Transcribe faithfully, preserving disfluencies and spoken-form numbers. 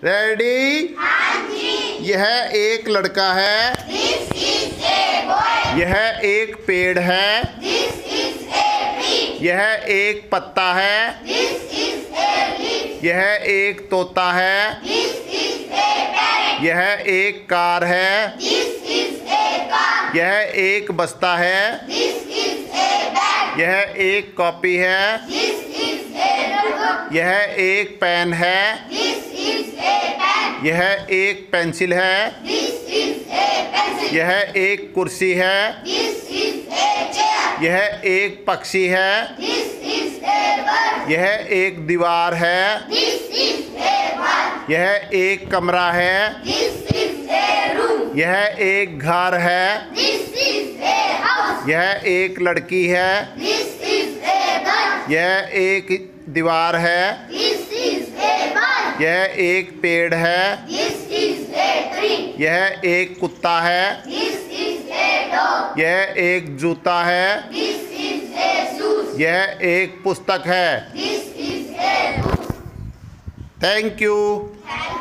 Ready? हाँ जी। यह एक लड़का है। This is a boy. यह एक पेड़ है। This is a tree. यह एक पत्ता है। This is a leaf. यह एक तोता है। This is a parrot. यह एक कार है। This is a car. यह एक बस्ता है। This is a bag. यह एक कॉपी है। This is a notebook. यह एक पेन है। This is a pen. यह एक पेंसिल है। This is a pencil. यह एक कुर्सी है। This is a chair. यह एक पक्षी है। This is a bird. यह एक दीवार है। This is a wall. यह एक कमरा है। This is a room. यह एक घर है। This is a house. यह एक लड़की है। This is a girl. यह एक दीवार है। This is a ball. यह एक पेड़ है। This is a tree. यह एक कुत्ता है। This is a dog. यह एक जूता है। This is a shoes. यह एक पुस्तक है। This is a book. Thank you. Thank